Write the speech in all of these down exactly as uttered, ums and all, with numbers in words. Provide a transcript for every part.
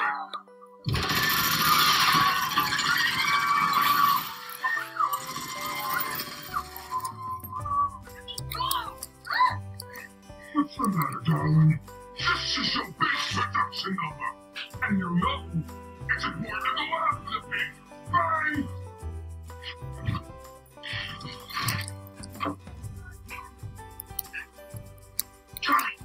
What's the matter, darling? This is your base production number. And you know it's important to go after me, right? Charlie!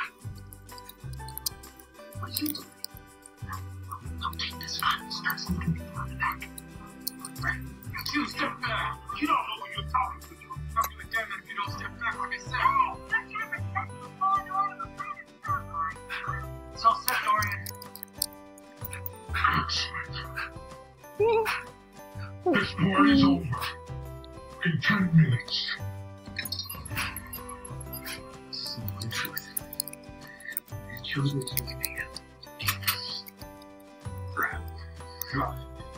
What are you doing? Don't take this fun. Start sneaking people on the back. Right. You step back. You don't know who you're talking to. You're talking again if you don't step back like I said. It's all set, Dorian. This party's over in ten minutes. Simple truth. It chose me to look at me. Grab. God.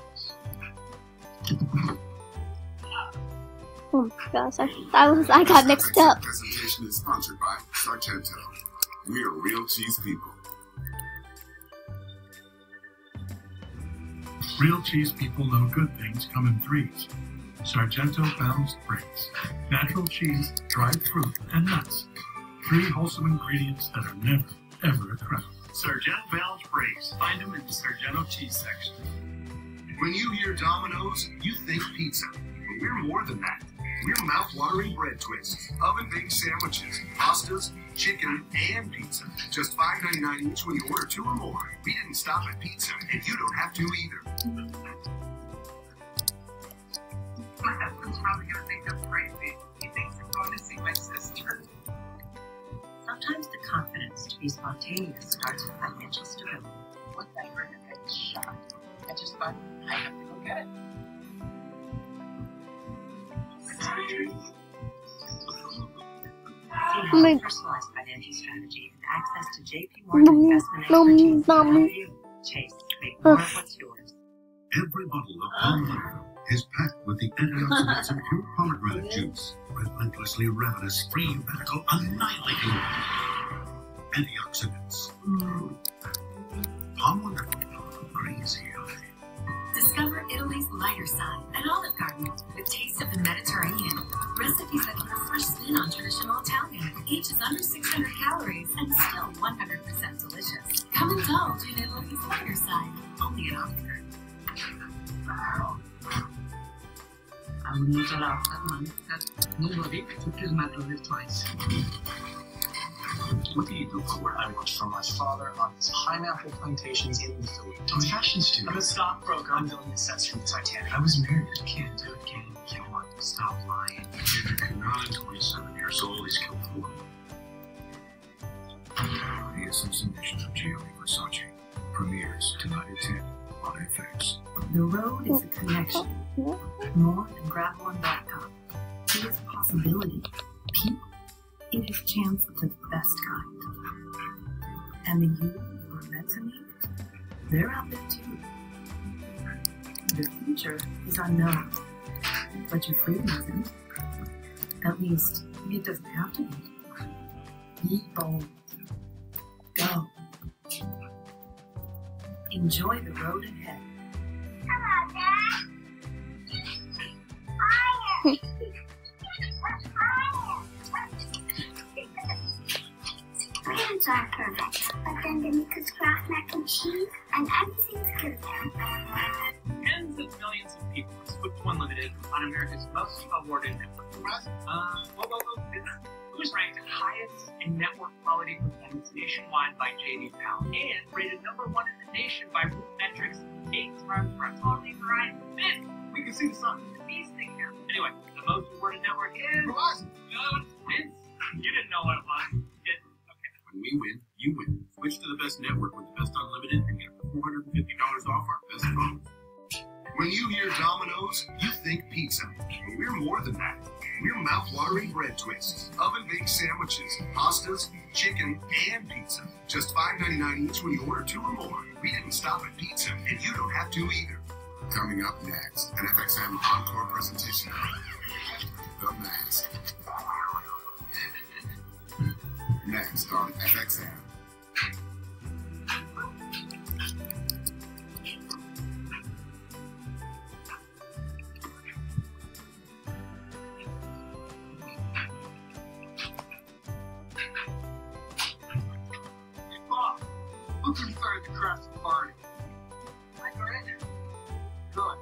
Oh my gosh, I, I was I got mixed up. This presentation is sponsored by Sargento. We are real cheese people. Real cheese people know good things come in threes. Sargento balanced breaks, natural cheese, dried fruit, and nuts. Three wholesome ingredients that are never, ever a crowd. Sargento balanced breaks. Find them in the Sargento cheese section. When you hear Domino's, you think pizza. But we're more than that. We're mouth-watering bread twists, oven-baked sandwiches, pastas, chicken, and pizza. Just five ninety-nine each when you order two or more. We didn't stop at pizza, and you don't have to either. My husband's probably going to think I'm crazy. He thinks I'm going to see my sister. Sometimes the confidence to be spontaneous starts with financial stability. One night we're going to get shot. I just thought I have to go get it. See how personalized financial strategy and access to J P Morgan investment expertise can help you chase make more of what's yours. Every bottle of Palmolive is packed with the antioxidants and pure pomegranate juice, relentlessly ravenous, free radical, annihilating antioxidants. Palmolive, crazy high. Discover Italy's lighter side at Olive Garden with taste of the Mediterranean. Recipes that put a fresh spin on traditional Italian. Each is under six hundred calories and still one hundred percent delicious. Come indulge in Italy's lighter side, only at Olive Garden. I would not allow that money that nobody took his matter of twice. What do you do for work? I worked for my father on his pineapple plantations in the Philippines. I'm a fashion student. I'm a stockbroker. I'm building the sets from the Titanic. I was married. You can't do it, can you? You can't want to stop lying. Andrew Cunanan, twenty-seven years old, he's killed four. The Assassination of Gianni Versace premieres tonight at ten on F X. The road is a connection. More than gravel and blacktop. It is possibility. People. It is chance of the best kind. And the youth we're meant to meet, they're out there too. The future is unknown, but your freedom isn't. At least, it doesn't have to be. Be bold. Go. Enjoy the road ahead. Hello, Dad. Fire. Friends are perfect, but then Danica's Kraft mac and cheese, and everything's good. Tens of millions of people have Switch One Limited on America's most awarded network. Uh, whoa, whoa, whoa. It was ranked highest in network quality performance nationwide by J D Power and rated number one in the nation by Root Metrics eight times running. Totally right. This, we can see the sun. These things here. Anyway, the most awarded network is Verizon. You know what? Vince, you didn't know what it was. Did When we win, you win. Switch to the best network with the best unlimited and get four hundred fifty dollars off our best phones. When you hear Domino's, you think pizza. But we're more than that. We're mouth-watering bread twists, oven-baked sandwiches, pastas, chicken, and pizza. Just five ninety-nine each when you order two or more. We didn't stop at pizza, and you don't have to either. Coming up next, an F X M encore presentation of The Mask. Next on F X M. Jurassic Party. Like already. Good.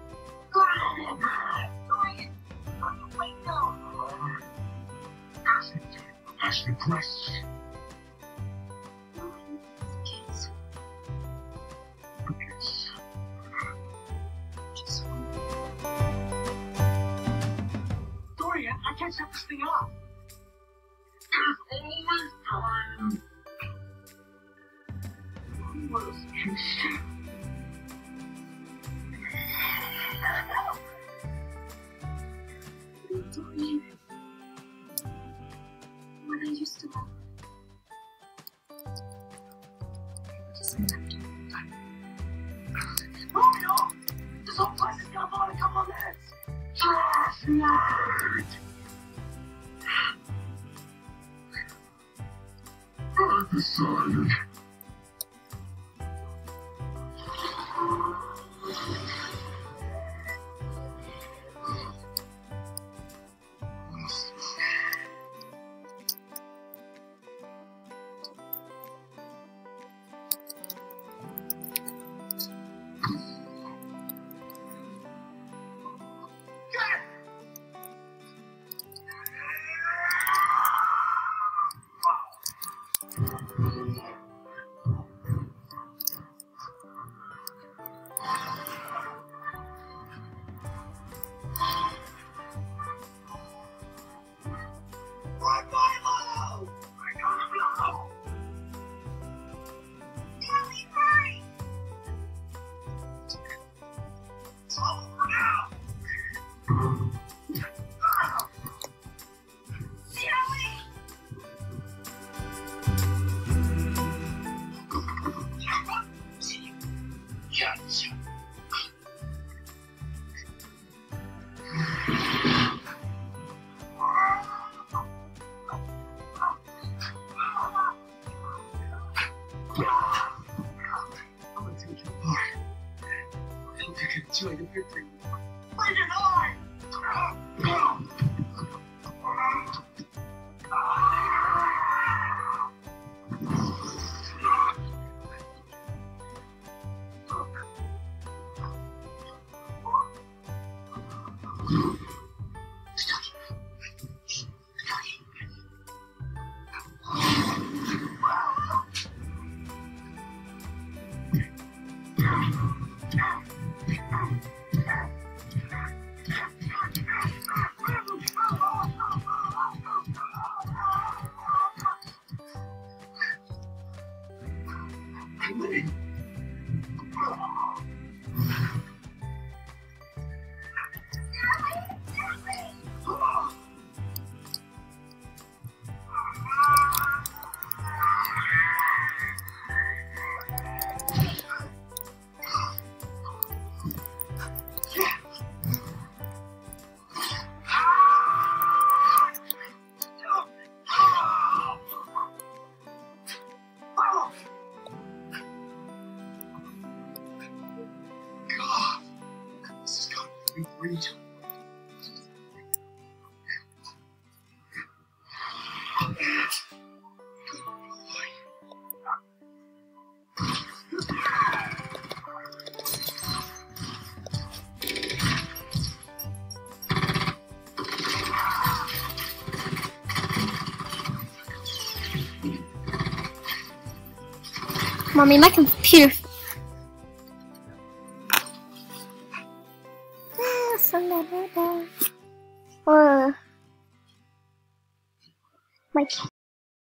Dorian, wait, no. Ask the question. Dorian, I can't shut this thing off. There's always time. What else can you say? Dorian, when I used to love just Romeo! This whole place is gonna fall in a couple of minutes! Just wait. I decided. Enjoy the victory. Bring it on! Mommy, my computer. Or my key.